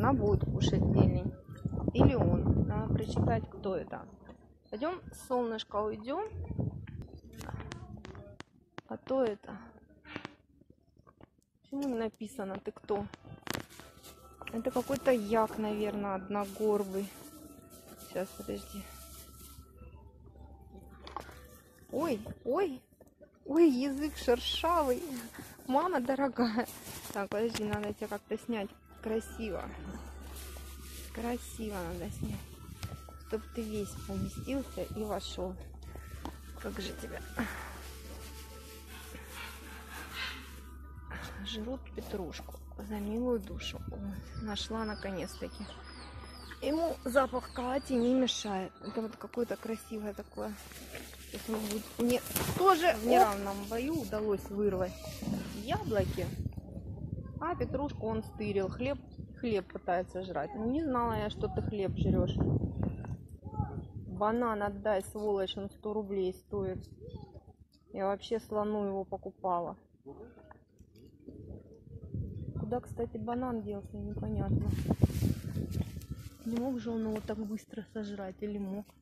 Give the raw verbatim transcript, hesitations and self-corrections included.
она будет кушать зелень. Или он. Надо прочитать, кто это. Пойдем, солнышко, уйдем. А то это... Почему не написано, ты кто? Это какой-то як, наверное, одногорбый. Сейчас, подожди. Ой, ой, ой, язык шершавый. Мама дорогая. Так, подожди, надо тебя как-то снять красиво. Красиво надо снять. Чтобы ты весь поместился и вошел. Как же тебя... Жрут петрушку за милую душу. О, нашла наконец-таки. Ему запах каати не мешает. Это вот какое-то красивое такое. Будет... Мне тоже в неравном бою удалось вырвать яблоки. А петрушку он стырил. Хлеб, хлеб пытается жрать. Ну, не знала я, что ты хлеб жрешь. Банан отдай, сволочь, он сто рублей стоит. Я вообще слону его покупала. Куда, кстати, банан делся, непонятно. Не мог же он его так быстро сожрать или мог?